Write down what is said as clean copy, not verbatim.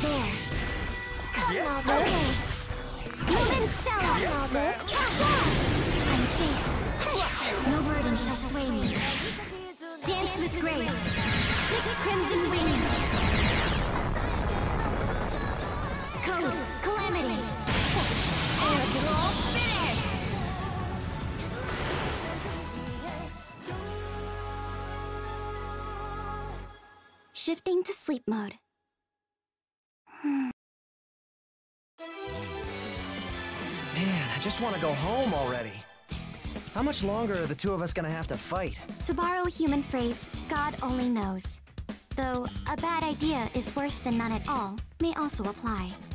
There. Yes, Okay. Moving Stella. Yes, ma'am. I'm safe. No burden shall sway me. Dance with grace. 6 crimson wings. Code. Calamity. Astral finish! Shifting to sleep mode. Man, I just want to go home already. How much longer are the two of us gonna have to fight? To borrow a human phrase, God only knows. Though, a bad idea is worse than none at all may also apply.